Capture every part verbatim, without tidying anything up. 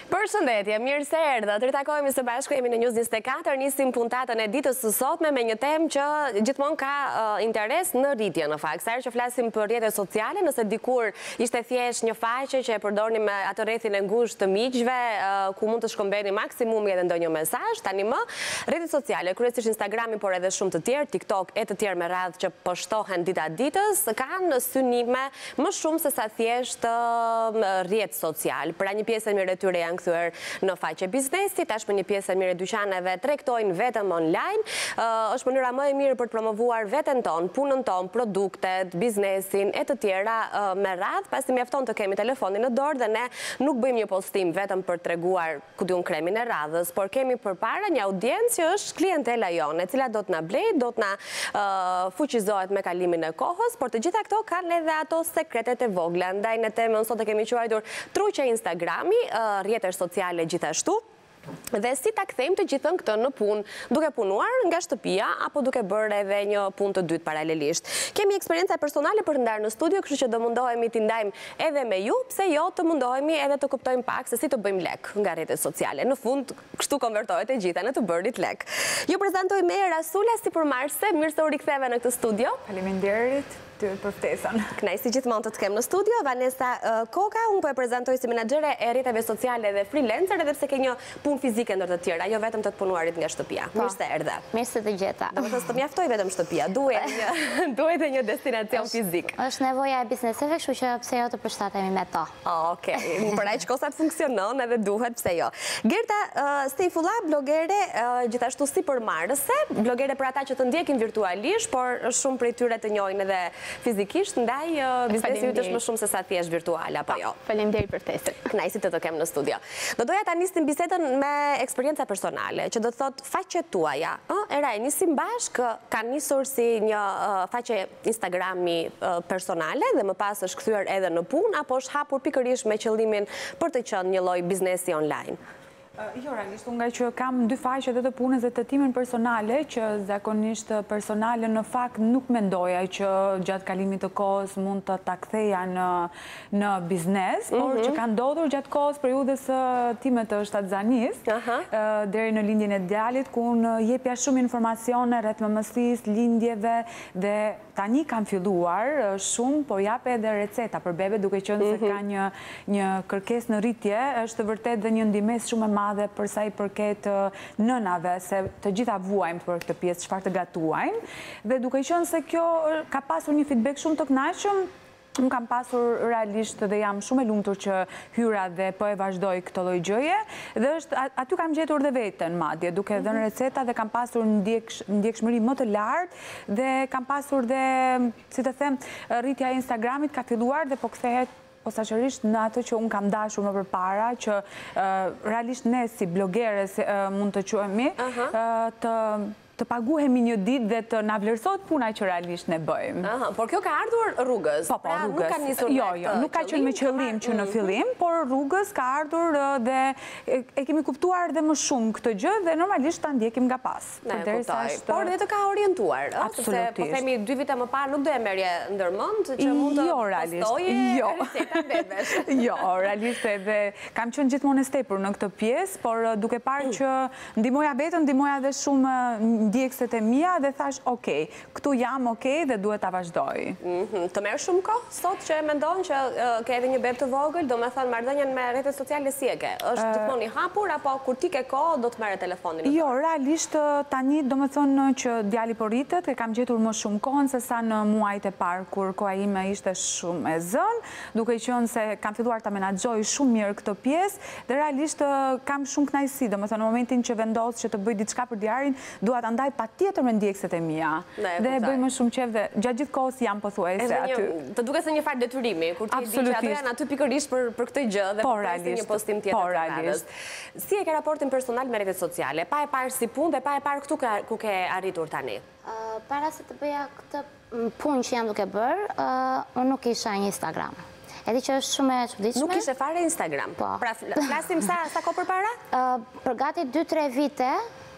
Përshëndetje, mirë se erdhët. Të ritakohemi së bashku, jemi në News njëzet e katër, nisim puntatën e ditës së sotme me një temë që gjithmonë ka uh, interes në rritje në fakt. Sa herë që flasim për rrjetet sociale, nëse dikur ishte thjesht një faqe që e përdornim me atë rrethin e ngushtë të miqve, uh, ku mund të shkëmbeni maksimumi edhe ndonjë mesazh, tani më rrjetet sociale, kryesisht Instagrami, por edhe shumë të tjerë, TikTok e të tjerë me radhë që poshtohen dita ditës, kanë synime më shumë se sa thjesht uh, rrjet social. Pra një pjesë e mirë e tyre janë kthyer në faqe biznesi, tashmë një pjesë e mirë e dyqaneve tregtojnë vetëm online. Uh, është mënyra më e mirë për të promovuar veten tonë, punën tonë, produktet, biznesin e të tjera uh, me radhë, pasi mjafton të kemi telefonin në dorë dhe ne nuk bëjmë një postim vetëm për të treguar ku diun kremin e radhës, por kemi përpara një audiencë që është klientela jone, e cila do të na blejë, do të na uh, fuqizohet me kalimin e kohës, por të gjitha këto kanë edhe ato sekretet e vogla. Ndaj në temën sot e kemi quajtur truqe Instagrami, uh, rrjetet sociale gjithashtu. Dhe si ta kthejmë të gjithën këtë në punë, duke punuar nga shtëpia apo duke bërë edhe një punë të dytë paralelisht. Kemi eksperjenca personale për ndarë në studio, kështu që do mundohemi t'i ndajmë edhe me ju, pse jo të mundohemi edhe të kuptojmë pak se si të bëjmë lek nga rrjetet sociale. Në fund, kështu konvertohet e gjitha në të bërit lek. Ju prezantoj me Rasula si përmarrëse, mirë se u riktheve në këtë studio. Faleminderit ty për ftesën. Kënaqësi si gjithmonë të të kem në studio. Vanessa uh, Koka, unë po e prezantoj si menaxhere e rrjeteve sociale dhe freelancer, edhe pse ke një punë fizike ndër të tjera, jo vetëm të të punuarit nga shtëpia. Mirë se erdhe. Mirë se të gjeta. Do të thotë të mjaftoj vetëm shtëpia, duhet një duhet një destinacion fizik. Është nevoja e bizneseve, kështu që pse jo të përshtatemi me to. Oh, Okej, okay. Për aq kosa funksionon edhe duhet, pse jo. Gerta uh, Stefullah, blogere, uh, gjithashtu si përmarrëse, blogere për ata që të ndjekin virtualisht, por shumë prej tyre të njohin edhe fizikisht, ndaj uh, biznesi yt është më shumë se sa thjesht virtual apo jo. Faleminderit për ftesën. Kënaqësi të të kem në studio. Do doja ta nisnim bisedën me eksperjenca personale, që do të thotë faqet tuaja. Ë, era e nisim bashkë, kanë nisur si një uh, faqe Instagrami uh, personale dhe më pas është kthyer edhe në punë, apo është hapur pikërisht me qëllimin për të qenë një lloj biznesi online? Uh, jo, realisht, unë nga që kam dy faqe dhe të punës dhe të timin personale, që zakonisht personale në fakt nuk mendoja që gjatë kalimit të kohës mund të ta ktheja në, në biznes, mm -hmm. por që kanë ndodhur gjatë kohës periudhës time të shtatzanis, uh -huh. uh, deri në lindjen e djalit, ku unë jepja shumë informacione rreth mëmësisë, lindjeve, dhe tani kam filluar shumë, po jape edhe receta për bebe, duke qenë mm -hmm. se ka një, një kërkesë në rritje, është vërtet dhe një ndihmës shumë e madhe për sa i përket nënave, se të gjitha vuajmë për këtë pjesë, çfarë të gatuajmë, dhe duke qenë se kjo ka pasur një feedback shumë të kënaqshëm, unë kam pasur realisht dhe jam shumë e lumtur që hyra dhe po e vazhdoj këtë lloj gjëje, dhe është aty kam gjetur dhe veten madje, duke dhënë receta dhe kam pasur ndjekshmëri më të lartë dhe kam pasur dhe, si të them, rritja e Instagramit ka filluar dhe po kthehet posaçërisht në atë që unë kam dashur më përpara, që uh, realisht ne si blogerës uh, mund të quhemi, uh -huh. uh, të të paguhemi një ditë dhe të na vlerësohet puna që realisht ne bëjmë. Aha, por kjo ka ardhur rrugës. Po, po, pra, rrugës. Nuk ka nisur jo, jo, nuk ka qenë me qëllim që në fillim, por rrugës ka ardhur dhe e, e kemi kuptuar dhe më shumë këtë gjë dhe normalisht ta ndjekim nga pas. Ne, kuptoj. Është... Por dhe të ka orientuar, absolutisht. Se po themi dy vite më parë nuk do e merje ndërmend që mund të jo, postoje jo. receta bebesh. Jo, realisht edhe kam qenë gjithmonë e stepur në këtë pjesë, por duke parë që ndihmoja vetëm, ndihmoja edhe shumë ndjekësit e mia dhe thash, ok, këtu jam ok dhe duhet ta vazhdoj. Mm -hmm. Të merr shumë kohë sot që e mendon që uh, ke edhe një beb të vogël, do me thënë marrëdhënien me rrjetet sociale si e ke? Është gjithmonë i hapur apo kur ti ke kohë do të merre telefonin? Jo, realisht tani do me thënë që djali po rritet, e kam gjetur më shumë kohën se sa në muajt e parë kur koha ime ishte shumë e zënë, duke qenë se kam filluar ta menaxhoj shumë mirë këtë pjesë dhe realisht kam shumë kënaqësi, do me thënë në momentin që vendos që të bëj diçka për djarin, dua ta ndaj patjetër me ndjekësit e mia. Dhe e bëj më shumë qejf dhe gjatë gjithë kohës jam pothuajse aty. Të duket se një farë detyrimi, kur ti di që ato janë aty pikërisht për për këtë gjë dhe për një postim tjetër të radhës. Si e ke raportin personal me rrjetet sociale? Pa e parë si punë dhe pa e parë këtu ku ke arritur tani? Uh, para se të bëja këtë punë që jam duke bërë, uh, unë nuk isha një Instagram. Edhe që është shumë e çuditshme. Nuk ishte fare Instagram. Po. Pra flasim sa sa kohë përpara? Uh, për gati dy tre vite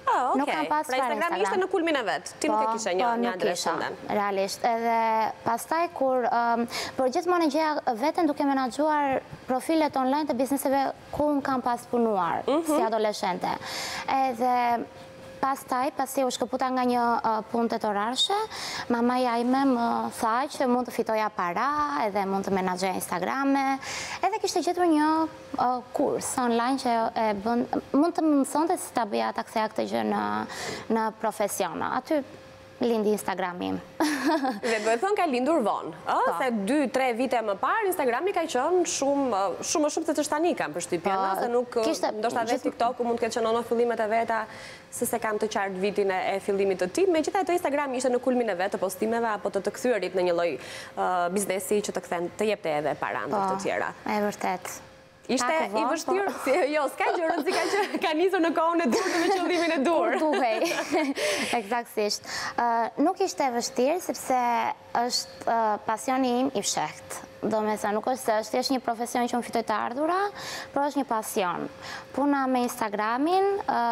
Ah, Nuk kam okej. pas Pra fare Instagrami ishte në kulmin e vet. Ti nuk e kishe një një adresë shëndan. Realisht. Edhe pastaj kur por gjithmonë e gjeja veten duke menaxhuar profilet online të bizneseve ku un kam pas punuar si adoleshente. Edhe pastaj, pasi u shkëputa nga një punë tetorarshe, mamaja ime më tha që mund të fitoja para, edhe mund të menaxhoja Instagrame, edhe kishte gjetur një kurs online që e bën, mund të më mësonte si ta bëja ta ktheja këtë gjë në në profesion. Aty lindi Instagrami im. Dhe duhet thënë ka lindur vonë, se dy tre vite më parë Instagrami ka qenë shumë shumë më shumë se që tani kam përshtypjen, se nuk ndoshta vetë TikToku mund të ketë qenë në fillimet e veta, se se kam të qartë vitin e fillimit të tij. Megjithatë Instagrami ishte në kulmin e vet të postimeve apo të të kthyerit në një lloj biznesi që të kthen të jepte edhe para ndër të tjera. E vërtet. Ishte i vështirë, jo, s'ka gjë rëndësi ka që ka nisur në kohën e dur me qëllimin e dur. Duhej, eksaktësisht. Nuk ishte e vështirë, sepse është pasioni im i fshehtë. Do me sa nuk është se është thjesht një profesion që më fitoj të ardhura, por është një pasion. Puna me Instagramin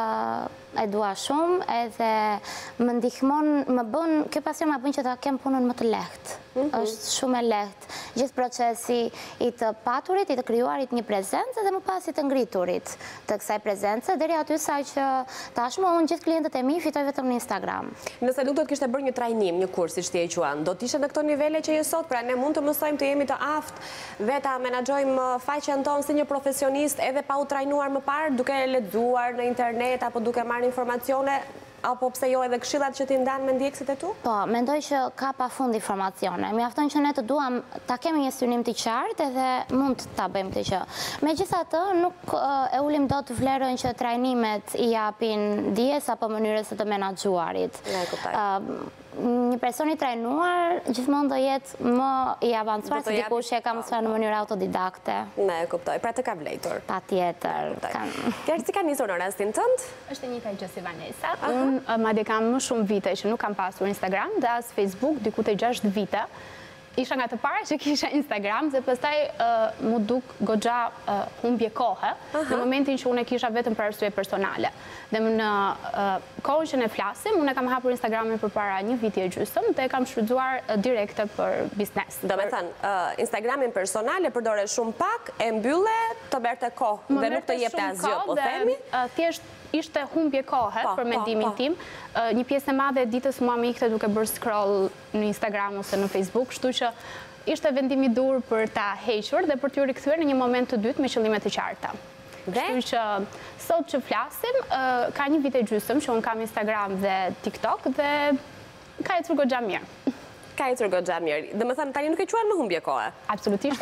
e dua shumë, edhe më ndihmon, më bën, kjo pasion më bën që ta kem punën më të lehtë. Është shumë e lehtë. Gjithë procesi i të paturit, i të krijuarit një prezencë dhe më pas i të ngriturit të kësaj prezence, deri aty sa që tashmë unë gjithë klientët e mi fitoj vetëm në Instagram. Nëse nuk do të kishte bërë një trajnim, një kurs, si e quan, do të ishte në këto nivele që je sot, pra ne mund të mësojmë të jemi të aftë dhe ta menaxhojmë faqen tonë si një profesionist edhe pa u trajnuar më parë, duke lexuar në internet apo duke marrë informacione, apo pse jo edhe këshillat që ti ndan me ndjekësit e tu? Po, mendoj që ka pafund informacione. Mjafton që ne të duam ta kemi një synim të qartë edhe mund ta bëjmë këtë gjë. Megjithatë, nuk e ulim dot vlerën që trajnimet i japin dijes apo mënyrës së të menaxhuarit. Ne e kuptoj. Një person i trajnuar gjithmonë do jetë më i avancuar se dikush që e ka mësuar në mënyrë autodidakte. Ne e kuptoj. Pra të ka vlejtur. Patjetër. Kërë si ka nisur në rastin tënd? Është një gjë si Vanessa. Unë madje kam më shumë vite që nuk kam pasur Instagram dhe as Facebook diku te gjashtë vite. Isha nga të para që kisha Instagram, dhe pastaj mu duk goxha humbje kohë, në momentin që unë e kisha vetëm për arsye personale. Dhe në kohën që ne flasim, unë e kam hapur Instagramin për para një viti e gjysëm dhe e kam shfrytzuar direkte për biznes. Do me thënë, Instagramin personale përdore shumë pak, e mbylle të berte kohë dhe nuk të jepte asgjë, po themi? Thjesht ishte humbje kohë për mendimin tim. Një pjesë e madhe e ditës mua më ikte duke bërë scroll në Instagram ose në Facebook, kështu që ishte vendimi dur për ta hequr dhe për t'ju rikthyer në një moment të dytë me qëllime të qarta. Kështu që sot që flasim, ka një vit e gjysmë që unë kam Instagram dhe TikTok dhe ka ecur goxha mirë. Ka ecur goxha mirë. Dhe më thënë, tani nuk e quajmë më humbje kohë. Absolutisht.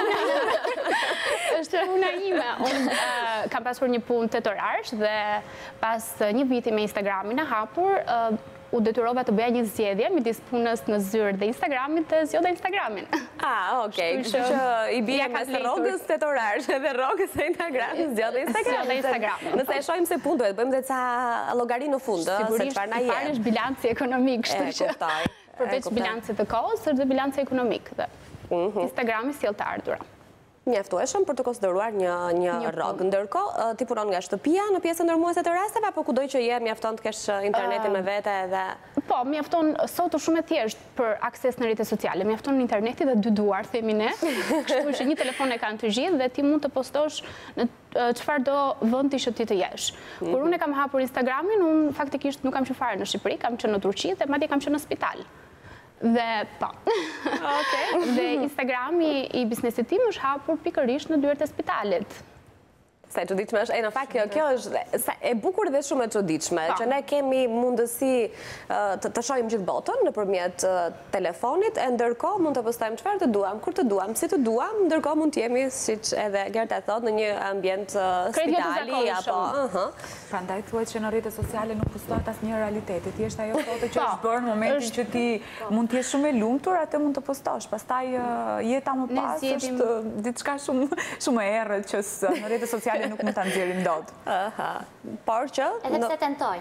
Është puna ime. Unë kam pasur një punë tetorarsh dhe pas një viti me Instagramin e hapur, u detyrova të bëja një zgjedhje midis punës në zyrë dhe Instagramit dhe zgjodha Instagramin. Ah, okay. Kështu që i bie mes rrogës tetorarsh edhe rrogës së Instagramit, zgjodha Instagramin. Nëse e shohim se punë duhet bëjmë dhe ca llogari në fund, se çfarë na jep. Sigurisht, është bilanci ekonomik, kështu që përveç bilancit të kohës, është dhe bilanci ekonomik dhe Instagrami sjell të ardhura. Mjaftueshëm për të konsideruar një rrogë. Ndërkohë, ti punon nga shtëpia në pjesën ndërmuese të rasteve, apo kudoj që je mjafton të kesh internetin me vete edhe... Po, mjafton sot shumë e thjesht për akses në rrjetet sociale. Mjafton në interneti dhe dy duar, themi ne. Kështu që një telefon e kanë të gjithë dhe ti mund të postosh në çfarë do vendi që ti të jesh. Kur unë e kam hapur Instagramin, unë faktikisht nuk kam qenë fare në Shqipëri, kam qenë në Turqi dhe madje kam qenë në spital. Dhe po. Dhe Instagrami i biznesit tim është hapur pikërisht në dyert e spitalit. Sa e çuditshme është, e në fakt kjo është e bukur dhe shumë e çuditshme, që ne kemi mundësi të shohim gjithë botën nëpërmjet telefonit, e ndërkohë mund të postojmë çfarë të duam, kur të duam, si të duam, ndërkohë mund të jemi, siç edhe Gerta thot, në një ambient spitali apo, prandaj thuhet që në rrjetet sociale nuk postohet asnjë realiteti, thjesht ajo foto që është bërë në momentin që ti mund të jesh shumë e lumtur, atë mund të postosh. Pastaj jeta më pas është diçka shumë shumë e errët që në rrjetet sociale nuk mund ta nxjerrim dot. Por që... Edhe pse tentojmë.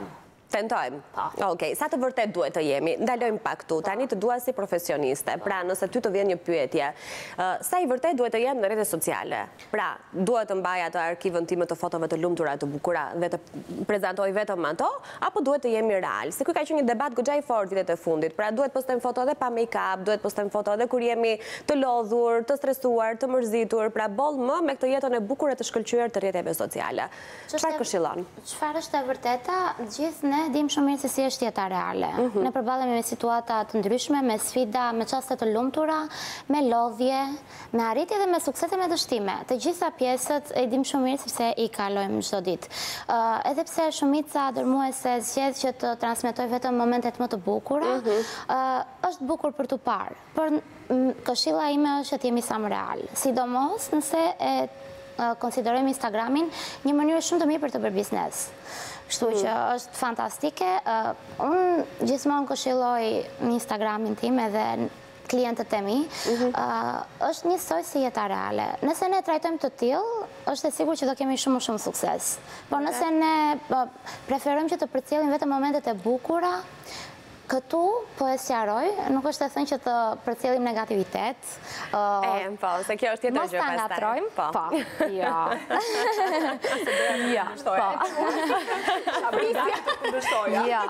Tentojmë. Okej, sa të vërtet duhet të jemi? Ndalojmë pak tu, tani të dua si profesioniste. Pra, nëse ty të vjen një pyetje, sa i vërtet duhet të jem në rrjetet sociale? Pra, duhet të mbaj ato arkivën time të fotove të lumtura, të bukura dhe të prezantoj vetëm ato, apo duhet të jemi real? Se ky ka qenë një debat goxha i fortë vitet e fundit. Pra, duhet postojmë foto edhe pa make-up, duhet postojmë foto edhe kur jemi të lodhur, të stresuar, të mërzitur, pra boll më me këtë jetën e bukur e të shkëlqyer të rrjeteve sociale. Çfarë këshillon? Çfarë është e vërteta? Gjithë ne dim shumë mirë se si është jeta reale. Ne përballemi me situata të ndryshme, me sfida, me çaste të lumtura, me lodhje, me arritje dhe me suksese, me dështime. Të gjitha pjesët e dim shumë mirë sepse i kalojmë çdo ditë. Edhe pse shumica dërmuese zgjedh që të transmetoj vetëm momentet më të bukura, është bukur për tu parë. Por këshilla ime është që të jemi sa më real, sidomos nëse e konsiderojmë Instagramin një mënyrë shumë të mirë për të bërë biznes. Kështu që është fantastike. Unë gjithmonë këshilloj në Instagramin tim edhe klientët e mi, është njësoj si jeta reale. Nëse ne trajtojmë të tillë, është e sigurt që do kemi shumë shumë sukses. Por nëse ne preferojmë që të përcjellim vetëm momentet e bukura, këtu, po e sqaroj, nuk është e thënë që të përcjellim negativitet. E, po, se kjo është tjetër gjë pastaj. Mos ta ngatrojmë, po. Jo. Jo, po. Abrisja të kundërshtoja. Jo.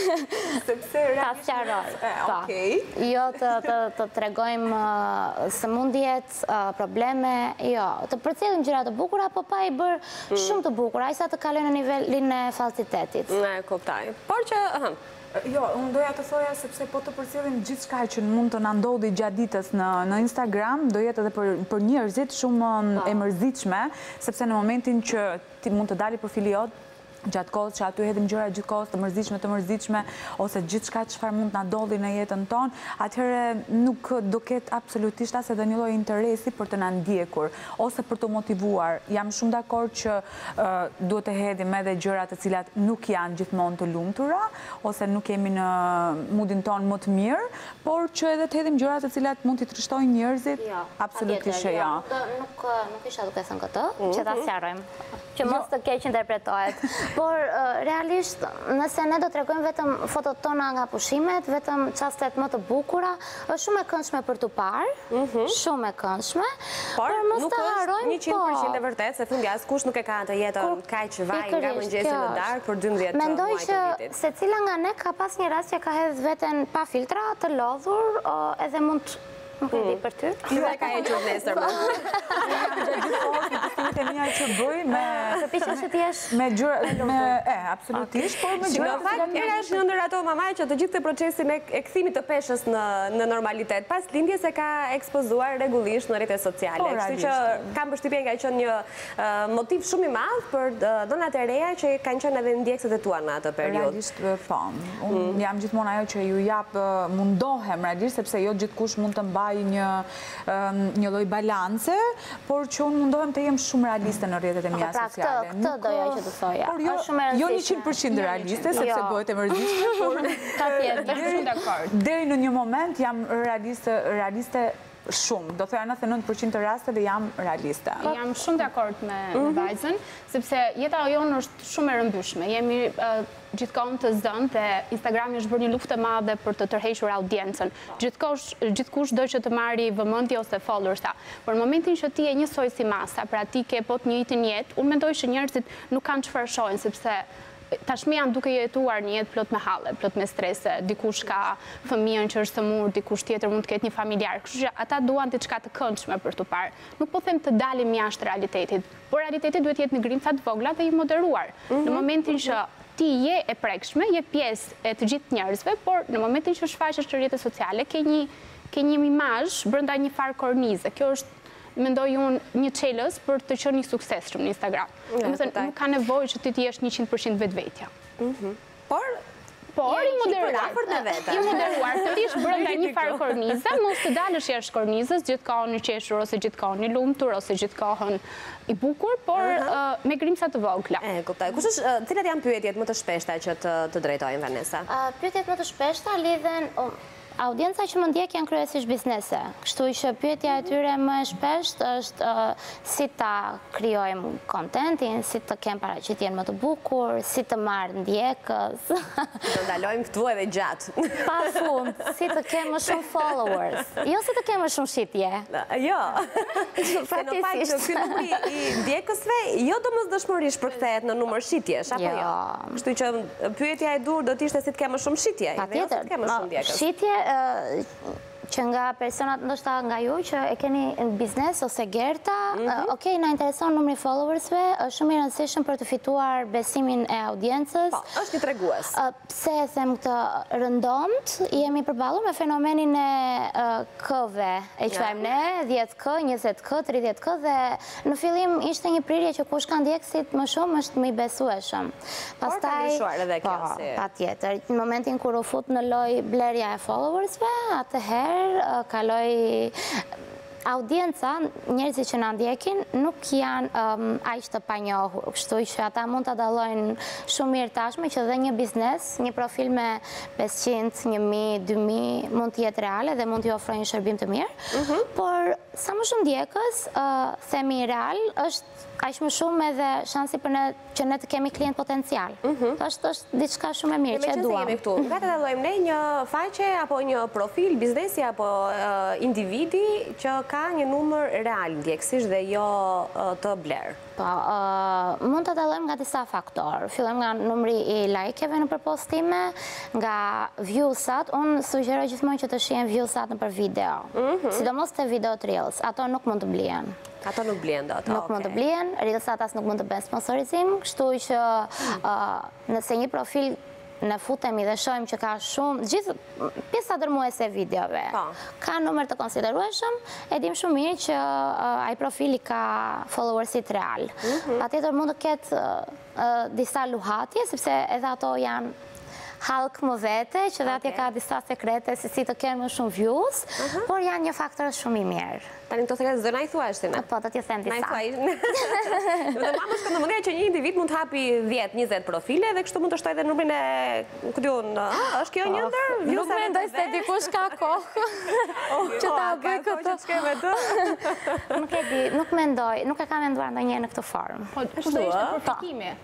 Sepse Ta sqaroj, po. Okej. Jo të tregojmë sëmundjet, probleme, jo. Të përcjellim gjëra të bukura, po pa i bërë shumë të bukura, ai sa të kalojnë në nivelin e falsitetit. Ne kuptoj. Por që, Jo, unë doja të thoja sepse po të përcjellim gjithë shkaj që mund të na ndodhi gjatë ditës në Instagram, do jetë edhe për njerëzit shumë e mërzitshme, sepse në momentin që ti mund të dali profili jot, gjatë kohës që aty hedhim gjëra gjithë kohës të mërzitshme, të mërzitshme, ose gjithë shka çfarë mund të na ndodhi në jetën tonë, atëherë nuk do ketë absolutisht as edhe një lloj interesi për të na ndjekur, ose për të motivuar. Jam shumë dakord që duhet të hedhim edhe gjëra të cilat nuk janë gjithmonë të lumtura, ose nuk jemi në mundin tonë më të mirë, por që edhe të hedhim gjëra të cilat mund t'i trishtojnë njerëzit, absolutisht jo. Nuk isha duke thënë këtë, që ta sqarojmë, që mos të keq interpretohet. Por realisht, nëse ne do të tregojmë vetëm fotot tona nga pushimet, vetëm çastet më të bukura, është shumë e këndshme për tu parë, shumë e këndshme, por mos të harrojmë, një qind përqind e vërtet, se fundi askush nuk e ka atë jetën kaq vaj nga mëngjesi në darkë për dymbëdhjetë muaj të vitit. Mendoj që secila nga ne ka pas një rast që ka hedhur veten pa filtra, të lodhur, edhe mund nuk e di për ty. Ju e ka hequr nesër më. Gjithë kohës në pëstimit e mija që bëj me... Përpiqesh që t'jesh... Me gjëra... Me... E, absolutisht, por me gjëra... Në fakt, era është në ndër ato mamaj që të gjithë të procesin e kthimit të peshës në normalitet. Pas lindjes e ka ekspozuar regullisht në rrjetet sociale. Kështu që kam përshtypjen ka qenë një motiv shumë i madh për donat e reja që kanë qenë edhe ndjekësit e tua në atë periudhë. Realisht, po. Unë jam gjithmonë ajo që ju jap, mundohem realisht, sepse jo gjithkush mund të mbaj një lloj balance, por që unë mundohem të jem shumë realiste në rrjetet e mia sociale. Këtë doja që të thoja. Por jo një qind përqind realiste, sepse bëhet e mërzitshme, por deri në një moment jam realiste shumë, do thoya nëntëdhjetë e nëntë përqind të rasteve jam realiste. Jam shumë dakord me vajzën, sepse jeta jonë është shumë e rëmbyshme. Jemi gjithkohën të zënë dhe Instagrami është bërë një luftë e madhe për të tërhequr audiencën. Gjithkush do që të marri vëmendje ose followersa. Por në momentin që ti je njësoj si masa, pra ti ke po të njëjtin jetë, unë mendoj që njerëzit nuk kanë çfarë shohin, sepse tashmë janë duke jetuar një jetë plot me halle, plot me strese, dikush ka fëmijën që është sëmur, dikush tjetër mund të ketë një familjar, kështu që ata duan diçka të këndshme për tu parë. Nuk po them të dalim jashtë realitetit, por realiteti duhet jetë në grimca të vogla dhe i moderuar. Në momentin që ti je e prekshme, je pjesë e të gjithë njerëzve, por në momentin që shfaqesh në rrjetet sociale, ke një ke një imazh brenda një farë kornize. Kjo është mendoj unë një çelës për të qenë një suksesshëm në Instagram. Domethënë nuk ka nevojë që ti të jesh njëqind përqind vetvetja. Por Por i moderuar. I moderuar, të ish brenda një farë kornize, mos të dalësh jashtë kornizës, gjithkohën i qeshur ose gjithkohën i lumtur ose gjithkohën i bukur, por me grimca të vogla. E, kuptoj. Kush është, cilat janë pyetjet më të shpeshta që të drejtojnë Vanessa? Pyetjet më të shpeshta lidhen audienca që më ndjek janë kryesisht biznese. Kështu që pyetja e tyre më e shpesht është si ta krijojmë kontentin, si të kem paraqitjen më të bukur, si të marrë ndjekës. Do ndalojmë këtu edhe gjatë. Pa fund, si të kem më shumë followers. Jo si të kem më shumë shitje. Jo. Se në fakt që ky numri i ndjekësve jo domosdoshmërisht përkthehet në numër shitjesh, apo jo? Kështu që pyetja e dur do të ishte si të kem më shumë shitje. Patjetër. Shitje që nga personat ndoshta nga ju që e keni biznes ose gerta, okej, na intereson numri followersve, është shumë i rëndësishëm për të fituar besimin e audiencës. Po, është një tregues. Pse e them këtë rëndomt, jemi përballur me fenomenin e K-ve, e quajmë ne, dhjetë K, njëzet K, tridhjetë K, dhe në fillim ishte një prirje që kush ka ndjekësit më shumë është më i besueshëm. Por ka ndryshuar edhe kjo si. Patjetër, në momentin kur u fut në loj blerja e followersve, atëherë kaloj audienca, njerëzit që na ndjekin, nuk janë aq të panjohur, kështu që ata mund ta dallojnë shumë mirë tashmë që dhe një biznes, një profil me pesëqind, një mijë, dy mijë mund të jetë reale dhe mund t'i ofrojnë shërbim të mirë, por sa më shumë ndjekës, themi real, është aq më shumë edhe shansi për ne që ne të kemi klient potencial. Është është diçka shumë e mirë që e duam. Jemi këtu. Nga të dallojmë ne një faqe apo një profil biznesi apo individi që ka një numër real ndjekësish dhe jo të bler. Po, mund të dallojmë nga disa faktorë. Fillojmë nga numri i like-eve në përpostime, nga views-at. Unë sugjeroj gjithmonë që të shihen views-at nëpër video. Sidomos te video reels, ato nuk mund të blihen. Ato nuk blihen dot. Nuk mund të blihen, reels-at as nuk mund të bëjnë sponsorizim, kështu që nëse një profil në futemi dhe shojmë që ka shumë, gjithë pjesa dërmuese videove, ka numër të konsiderueshëm, e dim shumë mirë që ai profili ka followersit real. Patjetër mund të ketë disa luhatje, sepse edhe ato janë halk më vete, që dhe atje ka disa sekrete se si të kenë më shumë views, por janë një faktor shumë i mirë. Tani këto sekrete zë na i thuash ti? Po, do t'ju them disa. Na i thuaj. Dhe ma më shkon në mendje që një individ mund të hapi dhjetë njëzet profile dhe kështu mund të shtoj dhe numrin e, ku diun, është kjo një ndër? Nuk mendoj se dikush ka kohë që ta bëj këtë. Nuk e di, nuk mendoj, nuk e kam menduar ndonjëherë në këtë formë. Po, kështu ishte përfitimi.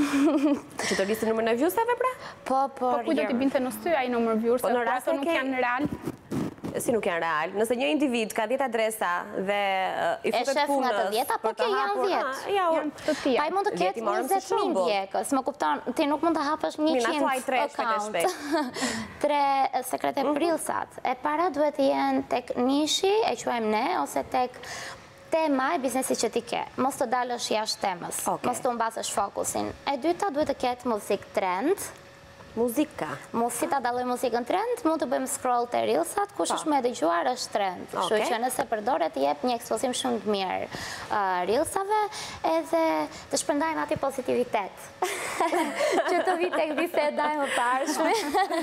Që të listë numrin e viewsave pra? Po, po. Po kujdo t'i binte në sty ai numër views, po ato nuk janë real. Si nuk janë real. Nëse një individ ka dhjetë adresa dhe i futet punës... E shef nga të dhjetë, apo kjo janë dhjetë? Janë të tija. Pa i mund të ketë njëzet mijë ndjekës. Më kupton, ti nuk mund të hapësh njëqind account. Tre sekrete prilsat. E para duhet të jenë tek nishi, e quajmë ne, ose tek tema e biznesit që ti ke. Mos të dalësh jashtë temës. Mos të humbasësh fokusin. E dyta duhet të ketë muzik trend. Muzika. Mos si ta dalloj muzikën trend, mund të bëjmë scroll të reelsat, kush është më e dëgjuar është trend. Kështu që nëse përdoret të jep një ekspozim shumë të mirë reelsave, edhe të shpërndajmë aty pozitivitet. Që të vi tek biseda e mëparshme.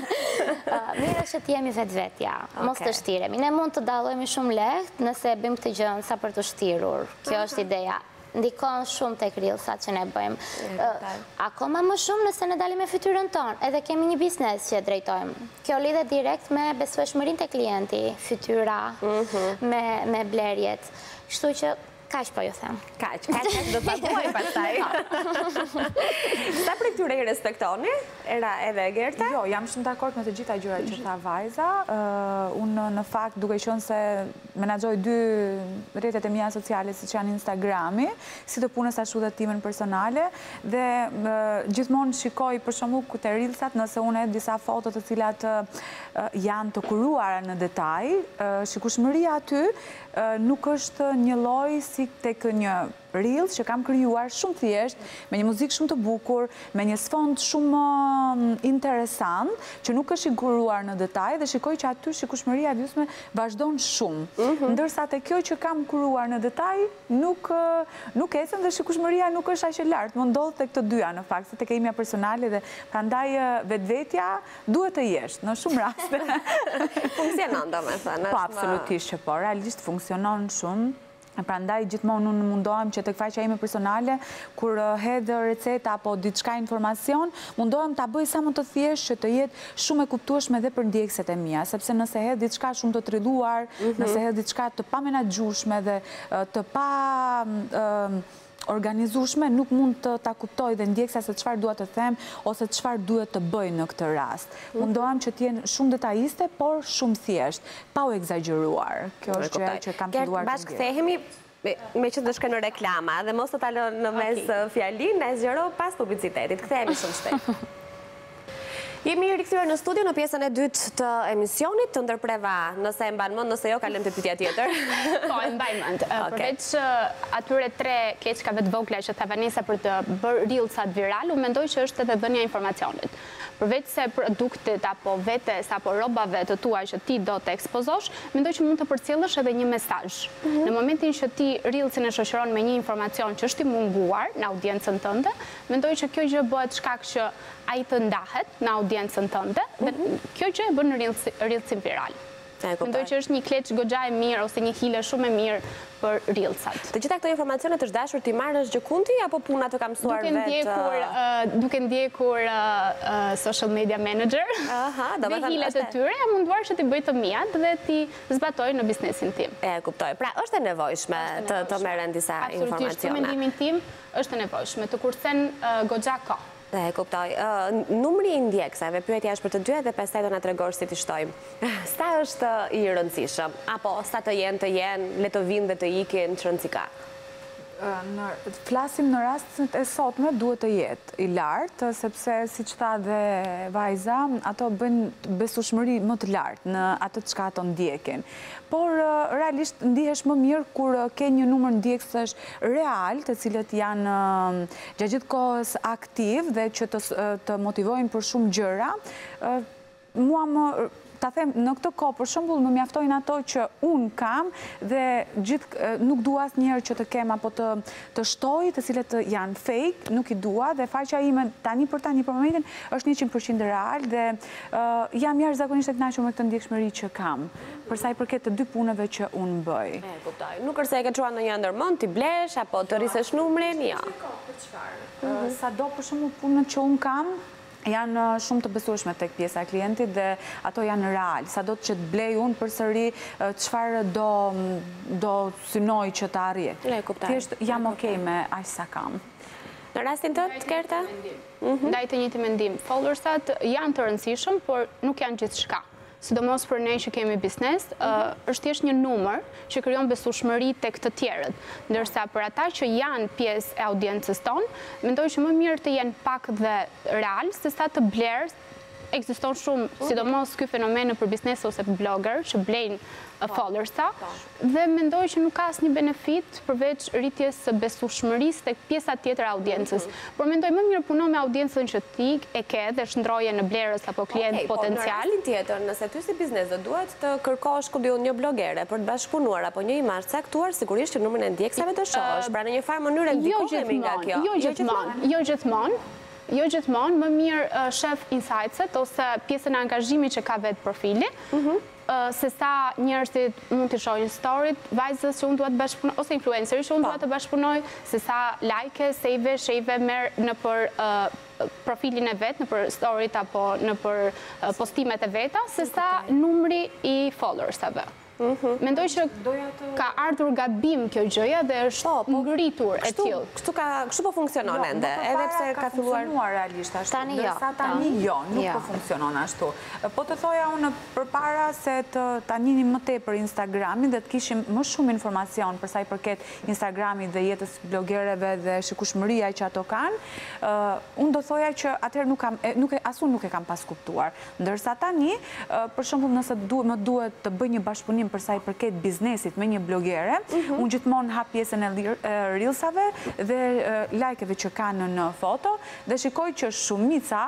Mirë është që të jemi vetvetja, mos të shtiremi. Ne mund të dallojmë shumë lehtë nëse bëjmë këtë gjë sa për të shtirur. Kjo është ideja. Ndikon shumë tek reelsat që ne bëjmë. Akoma më shumë nëse ne dalim me fytyrën tonë, edhe kemi një biznes që e drejtojmë. Kjo lidhet direkt me besueshmërinë te klienti, fytyra, me blerjet. Kështu që kaq po ju them. Kaq, kaq, kaq do ta thuaj pastaj. Sa për këtyre i respektoni? Era edhe Gerta? Jo, jam shumë dakord me të gjitha gjërat që tha vajza. Unë në fakt duke qenë se menaxhoj dy rrjetet e mia sociale siç janë Instagrami, si të punës ashtu dhe timen personale, dhe gjithmonë shikoj për shembull ku te reelsat, nëse unë hedh disa foto të cilat janë të kuruara në detaj, shikueshmëria aty nuk është një lloj si tek një reels që kam krijuar shumë thjesht, me një muzikë shumë të bukur, me një sfond shumë interesant, që nuk është i kuruar në detaj, dhe shikoj që aty shikueshmëria e vjuesve vazhdon shumë. Ndërsa te kjo që kam kuruar në detaj, nuk nuk ecën dhe shikueshmëria nuk është aq e lartë. Më ndodh tek të dyja në fakt, se tek imja personale, dhe prandaj vetvetja duhet të jesh në shumë raste. Funksionon domethënë. Po, absolutisht që po, realisht funksionon shumë. Pra ndaj gjithmonë unë mundohem që të faqja ime personale, kur hedhë receta apo diçka informacion, mundohem ta bëj sa më të thjesht që të jetë shumë e kuptueshme edhe për ndjekësit e mia, sepse nëse hedh diçka shumë të trilluar, nëse hedh diçka të pamenaxhueshme dhe të pa organizueshme, nuk mund të ta kuptoj dhe ndjekësa se çfarë dua të them ose çfarë duhet të bëj në këtë rast. Mundohem që të jenë shumë detajiste, por shumë thjesht, pa u egzageruar. Kjo është gjëja që kam filluar të ndjek. Kthehemi me që të shkojmë në reklama dhe mos të talon në mes fjalin, na zgjero pas publicitetit. Kthehemi shumë shpejt. Jemi rikthyer në studio në pjesën e dytë të emisionit, të ndërpreva, nëse e mban mend, nëse jo, kalojmë te pyetja tjetër. Po, e mbaj mend. Përveç atyre tre keqkave të vogla që tha Vanessa për të bërë reelsat viral, unë mendoj që është edhe dhënia e informacionit. Përveç se produktet apo vetes apo rrobave të tua që ti do të ekspozosh, mendoj që mund të përcjellësh edhe një mesazh. Në momentin që ti reelsin e shoqëron me një informacion që është i munguar në audiencën tënde, mendoj që kjo gjë bëhet shkak që ai të ndahet në audiencën tënde dhe kjo gjë e bën reelsin viral. Mendoj që është një kleç goxha e mirë ose një hile shumë e mirë për reelsat. Të gjitha këto informacionet është dashur ti marrësh gjëkundi apo puna të ka mësuar vetë? Duke ndjekur social media manager dhe hilet e tyre, jam munduar që ti bëj të mijat dhe ti zbatoj në biznesin tim. E kuptoj. Pra është e nevojshme të merren disa informacione. Absolutisht, për mendimin tim është e nevojshme të kursen goxha kohë. E kuptoj. Numri i ndjekësave, pyetja është për të dy dhe pastaj do na tregosh si ti shtojmë. Sa është i rëndësishëm? Apo sa të jenë të jenë, le të vinë dhe të ikin, çrëndsi ka? Flasim në rastet e sotme, duhet të jetë i lartë, sepse si që tha dhe vajza, ato bëjnë besueshmëri më të lartë në atë çka ato ndjekin. Por realisht ndihesh më mirë kur ke një numër ndjekësh real, të cilët janë gjatë gjithë kohës aktiv dhe që të motivojnë për shumë gjëra. Mua më ta them, në këtë kohë, për shembull, më mjaftojnë ato që unë kam dhe gjithë nuk dua asnjëherë që të kem apo të të shtoj, të cilët janë fake, nuk i dua dhe faqja ime tani për tani për momentin është njëqind përqind real dhe jam jashtëzakonisht e kënaqur me këtë ndjekshmëri që kam, për sa i përket të dy punëve që unë bëj. E kuptoj. Nuk është se e ke çuar ndonjë ndërmend, ti blesh apo të rrisesh numrin, jo. Për çfarë? Sado për shembull punët që unë kam janë shumë të besueshme tek pjesa e klientit dhe ato janë real. Sa do të që të blej unë përsëri çfarë do do synoj që të arrijë. Thjesht jam okay me aq sa kam. Në rastin tënd, Kerta? Ndaj të njëjtin mendim. Followersat janë të rëndësishëm, por nuk janë gjithçka. Sidomos për ne që kemi biznes, është thjesht një numër që krijon besueshmëri tek të tjerët. Ndërsa për ata që janë pjesë e audiencës tonë, mendoj që më mirë të jenë pak dhe real, se sa të blerë. Ekziston shumë, sidomos ky fenomen për biznes ose blogger që blejnë followersa dhe mendoj që nuk ka asnjë benefit përveç rritjes së besueshmërisë tek pjesa tjetër e audiencës. Por mendoj më mirë puno me audiencën që ti e ke dhe shndroje në blerës apo klient potencial. Në rastin tjetër, nëse ty si biznes do duhet të kërkosh ku diun një blogere për të bashkëpunuar apo një imazh caktuar, sigurisht që numrin e ndjekësave do shohësh. Pra në një farë mënyrë ndikohemi nga kjo. Jo gjithmonë, jo gjithmonë. Jo gjithmonë, më mirë shef insights-et ose pjesën e angazhimit që ka vetë profili, se sa njerëzit mund të shohin storyt, vajzës që unë duhet bashkëpunoj, ose influencerit që unë duhet të bashkëpunoj, se sa like, save, shave merë në për profilin e vetë, në për storyt apo në për postimet e veta, se sa numri i followersave. Mendoj që ka ardhur gabim kjo gjëja dhe është ngritur e tillë. Kështu po funksionon ende, edhe pse ka filluar realisht ashtu. Ndërsa tani jo, nuk po funksionon ashtu. Po të thoja unë përpara se të ta njinim më tepër Instagramin dhe të kishim më shumë informacion për sa i përket Instagramit dhe jetës blogereve dhe shikueshmëria që ato kanë, unë do thoja që atëherë nuk kam nuk asun nuk e kam pas kuptuar. Ndërsa tani, për shembull, nëse më duhet të bëj një bashkëpunim për sa i përket biznesit me një blogere, unë gjithmonë hap pjesën e reelsave dhe lajkeve që kanë në foto dhe shikoj që shumica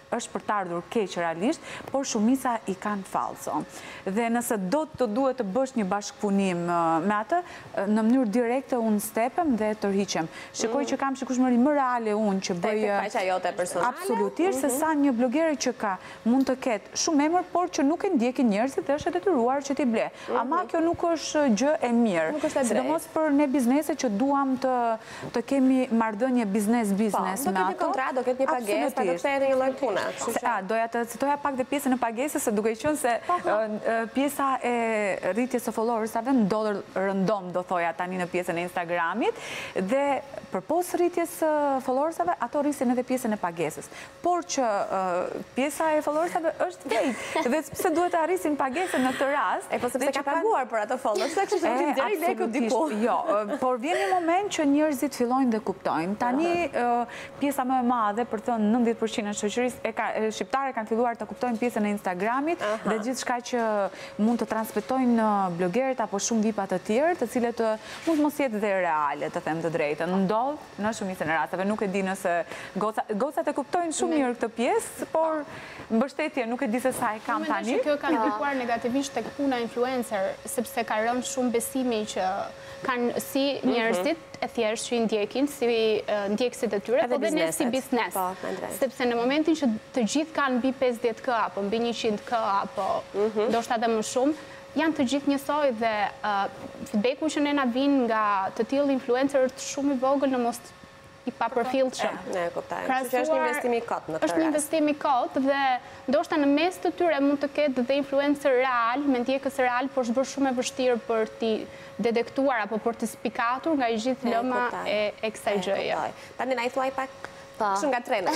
është për të ardhur keq realisht, por shumica i kanë falso. Dhe nëse do të duhet të bësh një bashkëpunim me atë, në mënyrë direkte unë stepem dhe tërhiqem. Shikoj që kam shikueshmëri më reale unë që bëj faqja jote personale. Absolutisht, se sa një blogere që ka mund të ketë shumë emër, por që nuk e ndjekin njerëzit dhe është e detyruar që t'i ble. Ama kjo nuk është gjë e mirë. Nuk është e drejtë. Sidomos për ne biznese që duam të kemi marrëdhënie biznes-biznes me ato. Do ketë një kontratë, do ketë një pagesë, pa të kthejë një lloj pune. Doja të citoja pak dhe pjesën e pagesës, se duke qenë se pjesa e rritjes së followersave ndodher rëndom, do thoja tani në pjesën e Instagramit, dhe përpos rritjes së followersave, ato rrisin edhe pjesën e pagesës. Por që pjesa e followersave është fake, dhe pse duhet të arrisin pagesën në këtë rast? E po sepse ka paguar për ato followers, sa kështu që deri lekë diku. Jo, por vjen një moment që njerëzit fillojnë dhe kuptojnë. Tani pjesa më e madhe, për thënë nëntëdhjetë përqind e shoqërisë shqiptare kanë filluar të kuptojnë pjesën e Instagramit dhe gjithë shka që mund të transmetojnë blogerët apo shumë vipa të tjerë, të cilët mund mos jetë dhe reale, të them të drejtën. Ndodh në shumicën e rasteve, nuk e di nëse gocat e kuptojnë shumë mirë këtë pjesë, por mbështetje nuk e di se sa e kam tani. Mendoj që kjo ka ndikuar negativisht tek puna influencer, sepse ka rënë shumë besimi që kanë si njerëzit e thjeshtë që i ndjekin, si ndjekësit e tyre, po dhe ne si biznes. Sepse në momentin që të gjithë kanë mbi pesëdhjetë K, apo mbi njëqind K, apo ndoshta edhe më shumë, janë të gjithë njësoj dhe feedbacku që ne na vin nga të tillë influencer është shumë i vogël në mos i papërfillshëm. Ne e kuptoj. Që është një investim i kot në këtë rast. Është një investim i kot dhe ndoshta në mes të tyre mund të ketë dhe influencer real, me ndjekës real, por është bërë shumë e vështirë për t'i detektuar apo për të spikatur nga i gjithë lëma e kësaj gjëje. Tani na i thuaj pak shumë nga trena.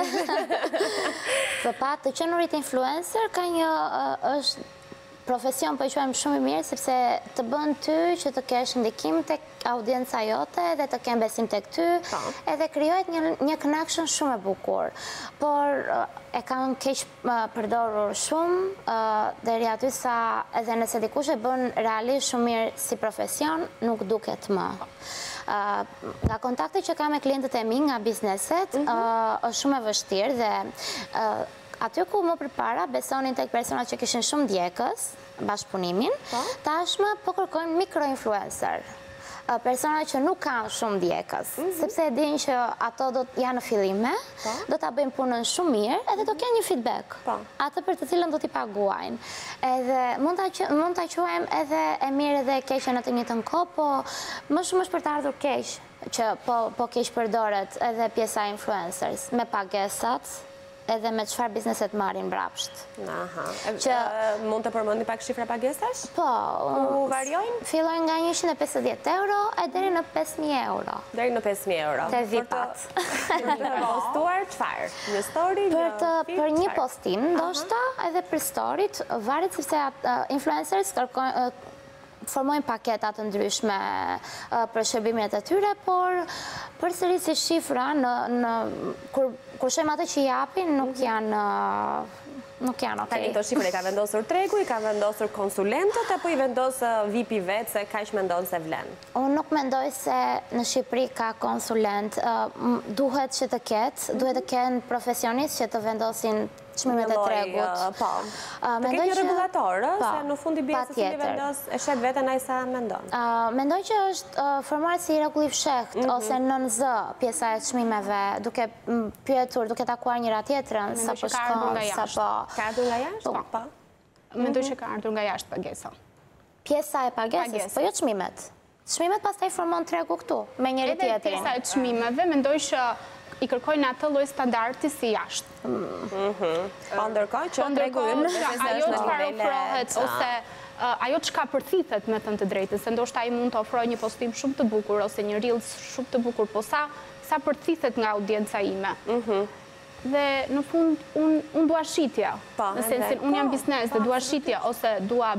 Për pat të qenurit influencer ka një është profesion po i quajmë shumë i mirë, sepse të bën ty që të kesh ndikim tek audienca jote dhe të kemë besim tek ty, edhe krijohet një connection shumë e bukur. Por e kanë keq përdorur shumë deri aty sa edhe nëse dikush e bën realisht shumë mirë si profesion, nuk duket më. Nga kontakte që kam me klientët e mi nga bizneset, është shumë e vështirë dhe aty ku më përpara besonin tek personat që kishin shumë ndjekës, bashkëpunimin, tashmë po kërkojnë mikroinfluencer. Persona që nuk kanë shumë ndjekës, sepse e din që ato do të janë në fillime, do ta bëjnë punën shumë mirë, edhe do kenë një feedback. Atë për të cilën do t'i paguajnë. Edhe mund ta quajmë edhe e mirë edhe e keqe në të njëjtën kohë, po më shumë është për të ardhur keq, që po keq përdoret edhe pjesa e influencers me pagesat, edhe me qëfar bizneset marrin brapsht. Mund të përmëndi pak shifra pagesash? Po. Ku varjojnë? Fillojnë nga njëqind e pesëdhjetë euro e deri në pesë mijë euro. Deri në pesë mijë euro. Te vipat. Për të postuar qëfar? Një story? Për një postim, ndoshta, edhe për storyt, varet sepse influencers formojnë paketat të ndryshme për shërbimet e tyre, por përsëri si shifra, kur shem atë që japin, nuk janë nuk janë okej. Tani këto shifra i ka vendosur tregu, i ka vendosur konsulentët, apo i vendos V P vetë se kaq mendon se vlen? Unë nuk mendoj se në Shqipëri ka konsulent. Duhet që të ketë, duhet të kenë profesionistë që të vendosin çmimet e tregut. Po. Të ketë një rregullator, se në fund i bie se cili vendos e shet veten ai sa mendon. Mendoj që është formuar si rregull i fshehtë ose nën Z pjesa e çmimeve, duke pyetur, duke takuar njëra tjetrën sapo shkon, sapo ka ardhur nga jashtë? Po. Mendoj që ka ardhur nga jashtë pagesa. Pjesa e pagesës, po jo çmimet. Çmimet pastaj formon tregu këtu me njëri tjetrin. Edhe pjesa e çmimeve mendoj që i kërkojnë atë lloj standardi si jashtë. Po ndërkohë që tregu ynë ajo çfarë ofrohet ose ajo çka përthithet me thënë të drejtën, se ndoshta ai mund të ofrojë një postim shumë të bukur ose një reels shumë të bukur, po sa sa përthithet nga audienca ime. Dhe në fund unë dua shitja, në sensin unë jam biznes dhe dua shitja ose dua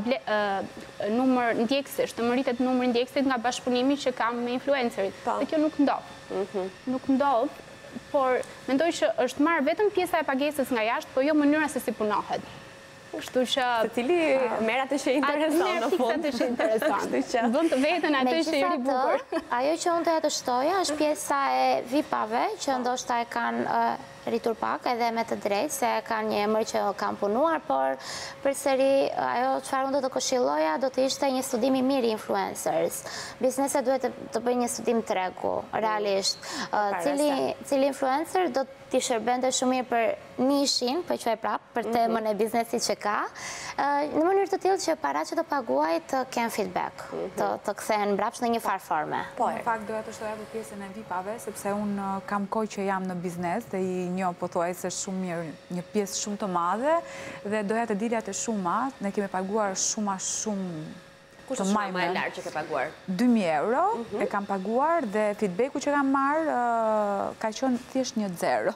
numër ndjekësish, të më rritet numër ndjekësit nga bashkëpunimi që kam me influencerit. Dhe kjo nuk ndodh. Nuk ndodh, por mendoj që është marrë vetëm pjesa e pagesës nga jashtë, po jo mënyra se si punohet. Kështu që... Se cili merë atë që intereson në fund. Atë që intereson. Vënd të vetën atë që i ribukur. Ajo që unë të e të shtoja është pjesa e vipave që ndoshta e kanë rritur pak edhe me të drejtë, se kanë një emër që kanë punuar, por përsëri ajo çfarë unë do të këshilloja do të ishte një studim i mirë i influencers. Bizneset duhet të bëjnë një studim tregu, realisht. Cili cili influencer do t'i shërbente shumë mirë për nishin, për që e prapë, për temën e biznesit që ka, në mënyrë të tillë që para që të paguaj të kenë feedback, të kthehen mbrapsht në një farë forme. Në fakt doja të shtoja për pjesën e vipave, sepse unë kam kohë që jam në biznes dhe i njoh pothuajse shumë mirë, një pjesë shumë të madhe dhe doja të dilja të shuma, ne kemi paguar shuma shumë Kushtë shumë ma e lartë që ke paguar? dy mijë euro e kam paguar dhe feedbacku që kam marrë ka qenë thjesht një zero.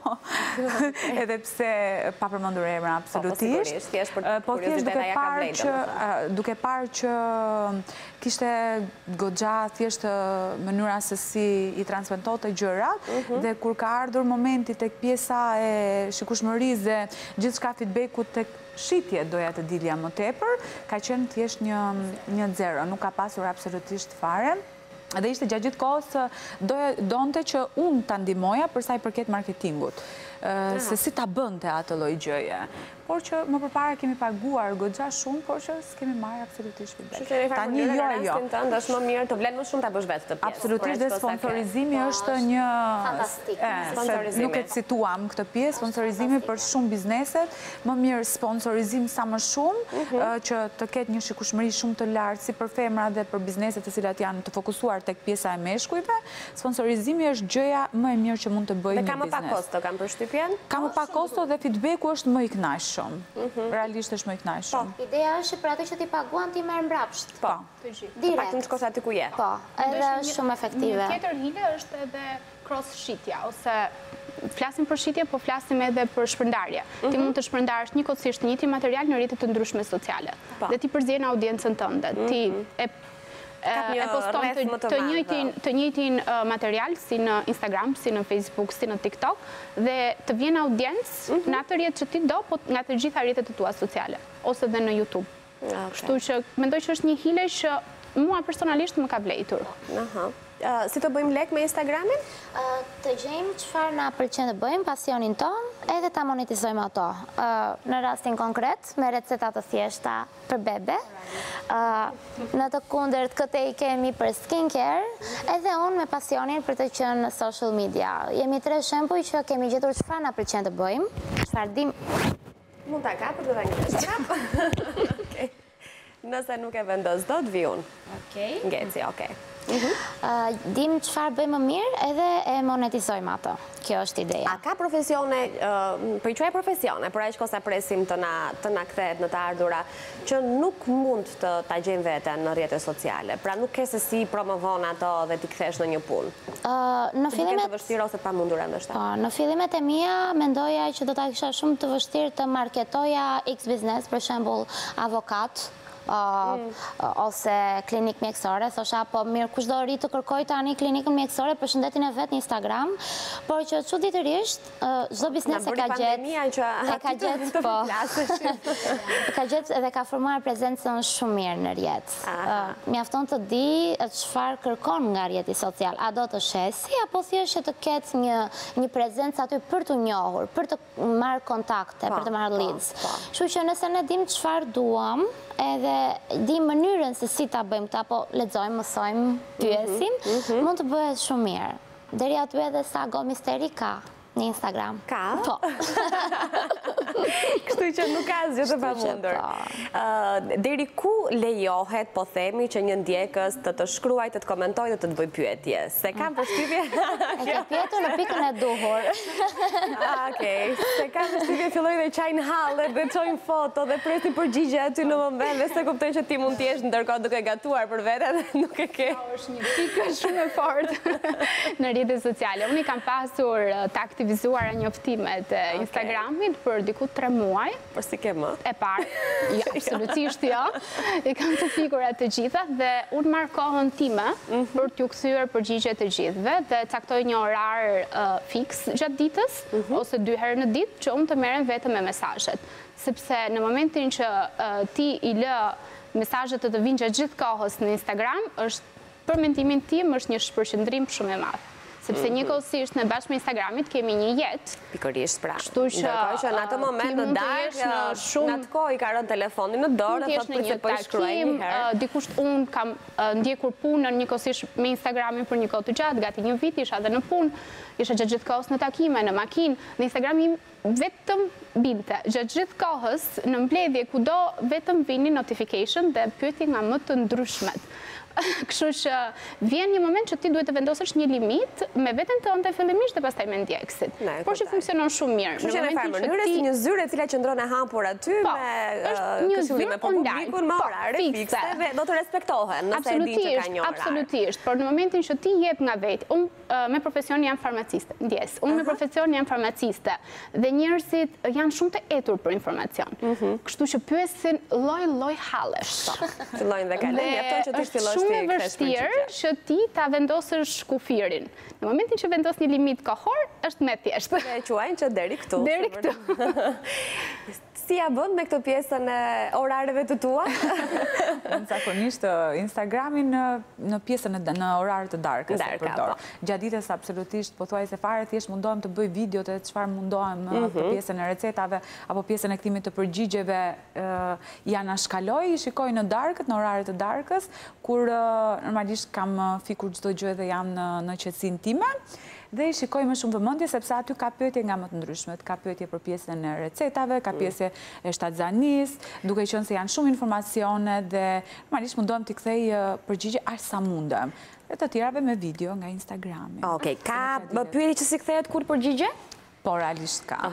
Edhe pse pa përmendur emra absolutisht. Po thjesht duke parë që duke parë që kishte goxha thjesht mënyra se si i transmetonte gjërat dhe kur ka ardhur momenti tek pjesa e shikueshmërisë dhe gjithçka feedbacku tek shitje doja të dilja më tepër, ka qenë thjesht një zero, nuk ka pasur absolutisht fare. Dhe ishte gjatë gjithë kohës donte që unë ta ndihmoja për sa i përket marketingut, se si ta bënte atë lloj gjëje. Por që më përpara kemi paguar goxha shumë, por që s'kemi marrë absolutisht feedback. Tani jo, jo. Në rastin tënd është më mirë të vlen më shumë ta bësh vetë këtë pjesë. Absolutisht, dhe sponsorizimi është një fantastik. Nuk e cituam këtë pjesë, sponsorizimi për shumë bizneset, më mirë sponsorizim sa më shumë, që të ketë një shikueshmëri shumë të lartë si për femra dhe për bizneset të cilat janë të fokusuar tek pjesa e meshkujve. Sponsorizimi është gjëja më e mirë që mund të bëjë një biznes. Dhe ka më pak kosto, kam përshtypjen? Ka më pak kosto dhe feedbacku është më i kënaqshëm. Realisht është më i kënaqshëm. Ideja është për atë që ti paguan ti merr mbrapsht. Po. Direkt. Pak të shkosh aty ku je. Po, edhe është shumë efektive. Një tjetër hile është edhe cross shitja, ose flasim për shitje, po flasim edhe për shpërndarje. Ti mund të shpërndarësh njëkohësisht njëjtin material në rrjetet të ndryshme sociale. Dhe ti përzien audiencën tënde. Ti e e poston të njëjtin material si në Instagram, si në Facebook, si në TikTok, dhe të vjen audiencë në atë rrjet që ti do, po nga të gjitha rrjetet e tua sociale, ose dhe në YouTube. Kështu që mendoj që është një hile që mua personalisht më ka vlejtur. Si të bëjmë lek me Instagramin? Të gjejmë çfarë na pëlqen të bëjmë, pasionin ton, edhe ta monetizojmë ato. Në rastin konkret, me receta të thjeshta për bebe, në të kundërt këtë i kemi për skincare, edhe unë me pasionin për të qenë në social media. Jemi tre shembuj që kemi gjetur çfarë na pëlqen të bëjmë, çfarë dim. Mund ta kapë dhe ta ngjesh. Okej. Nëse nuk e vendos dot, vi unë. Okej. Ngeci, okej. Dim çfarë bëjmë më mirë edhe e monetizojmë ato. Kjo është ideja. A ka profesione, për quaj profesione, për aq kosa presim të na të na kthehet në të ardhura, që nuk mund të ta gjejnë veten në rrjetet sociale. Pra nuk ke se si promovon ato dhe ti kthesh në një punë. Në fillimet të vështirë ose pamundura ndoshta. Po, në fillimet e mia mendoja që do ta kisha shumë të vështirë të marketoja X business, për shembull avokat, ose klinik mjekësore, thosha, po mirë, kush do rritë të kërkoj tani klinikën mjekësore për shëndetin e vetë në Instagram, por që çuditërisht çdo biznes e ka gjetë, e ka gjetë, po, ka gjetë edhe ka formuar prezencën shumë mirë në rrjet. Mjafton të di çfarë kërkon nga rrjeti social, a do të shesi, apo thjesht të ketë një një prezencë aty për të njohur, për të marrë kontakte, për të marrë leads. Kështu që nëse ne dim çfarë duam, edhe di mënyrën se si ta bëjmë këta, po lexojmë, mësojmë, pyesim, mund të bëhet shumë mirë. Deri aty edhe sa go misteri ka në Instagram. Ka? Po. Kështu që nuk ka asgjë të pamundur. Deri ku lejohet, po themi, që një ndjekës të të shkruaj, të të komentoj dhe të të bëj pyetje? Se kam përshtypje... E ke pyetur në pikën e duhur. Okej, se kam përshtypje filloj dhe qajnë halë dhe çojnë foto dhe presin përgjigje aty në moment dhe se kuptojnë që ti mund t'jesh ndërkohë duke gatuar për vete dhe nuk e ke. Është një pikë shumë e fortë në rrjetet sociale. Unë i kam pasur takti aktivizuar njoftimet e Instagramit për diku tre muaj. Por si ke më? E parë, jo, absolutisht jo. I kam të figurat të gjitha dhe unë marr kohën time për t'ju kthyer përgjigje të gjithëve dhe caktoj një orar fiks gjatë ditës ose dy herë në ditë që unë të merrem vetëm me mesazhet. Sepse në momentin që ti i lë mesazhet të të vinë gjatë gjithë kohës në Instagram, është për mendimin tim është një shpërqendrim shumë i madh. Sepse njëkohësisht në bashkë me Instagramit kemi një jetë. Pikërisht, pra. Kështu që ndërkohë që në atë moment në darkë, në atë kohë i ka rënë telefonin në dorë, dhe thotë për se po i shkruaj një herë. Dikusht unë kam ndjekur punën njëkohësisht me Instagramin për një kohë të gjatë, gati një vit isha dhe në punë, isha gjatë gjithë kohës në takime, në makinë, dhe Instagrami vetëm binte. Gjatë gjithë kohës në mbledhje kudo vetëm vini notification dhe pyetje nga më të ndryshmet. Kështu që vjen një moment që ti duhet të vendosësh një limit me veten tënde fillimisht dhe pastaj me ndjekësit. Por që funksionon shumë mirë. Kështu që në farë mënyrë si një zyrë e cila qëndron e hapur aty me këshillime për publikun, me orare fikse dhe do të respektohen nëse e di që ka një orar. Absolutisht, por në momentin që ti jep nga vetë, unë me profesion jam farmaciste, ndjes, unë me profesion jam farmaciste dhe njerëzit janë shumë të etur për informacion. Kështu që pyesin lloj-lloj hallesh. Fillojnë dhe kalojnë, mjafton që ti fillosh shumë e vështirë që ti ta vendosësh kufirin. Në momentin që vendos një limit kohor, është me thjeshtë. Dhe quajnë që deri këtu. Deri këtu. Si ja bën me këtë pjesën e orareve të tua? Unë zakonisht Instagramin në pjesën në orare të darkës e përdor. Gjatë ditës absolutisht pothuajse fare thjesht mundohem të bëj videot e çfarë mundohem për pjesën e recetave apo pjesën e kthimit të përgjigjeve ja na shkaloj, i shikoj në darkët, në orare të darkës, kur normalisht kam fikur çdo gjë dhe jam në qetësinë time. Dhe i shikoj më shumë vëmendje sepse aty ka pyetje nga më të ndryshmet, ka pyetje për pjesën e recetave, ka pjesë e shtatzanis, duke qenë se janë shumë informacione dhe normalisht mundohem t'i kthej përgjigje aq sa mundem. Dhe të tjerave me video nga Instagrami. Okej, ka pyetje që si kthehet kur përgjigje? Po, realisht ka.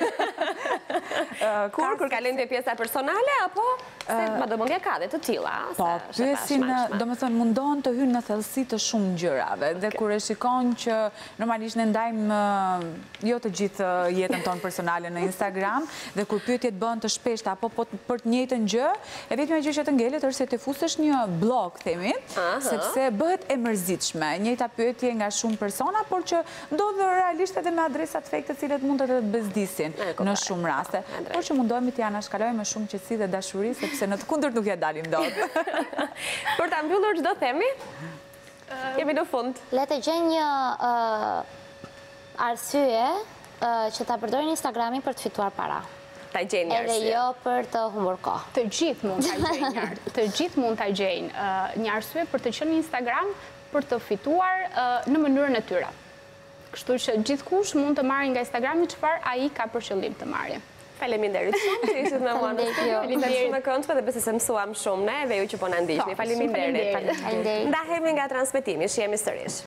Kur, kur kalojnë te pjesa personale, apo se ma dëmëndja ka dhe të tilla? Po, pyesin, do me thënë, mundon të hynë në thellësi të shumë gjërave, dhe kur e shikon që normalisht ne ndajmë jo të gjithë jetën tonë personale në Instagram, dhe kur pyetjet bën të shpeshta, apo për të njëjtën gjë, e vetmja gjë që të ngelet është se të fusesh një blog, themi, sepse bëhet e mërzitshme, njëjta pyetje nga shumë persona, por që ndodhë realisht edhe me adresat fake të cilët mund të të bezdisin në shumë raste. Por që mundohemi të janë shkaloj me shumë qetësi dhe dashuri, sepse në të kundërt nuk ja dalim dot. Për ta mbyllur çdo themi, jemi në fund. Le të gjej një arsye që ta përdorin Instagramin për të fituar para. Ta gjejnë një arsye. Edhe jo për të humbur kohë. Të gjithë mund ta gjejnë. Të gjithë mund ta gjejnë një arsye për të qenë në Instagram për të fituar në mënyrën e tyre. Kështu që gjithkush mund të marrë nga Instagrami çfarë ai ka për qëllim të marrë. Faleminderit shumë që ishit në mua në studio. Faleminderit shumë e këndshme dhe besoj se mësuam shumë ne dhe ju që po na ndiqni. Faleminderit. Faleminderit. Ndahemi nga transmetimi, shihemi sërish.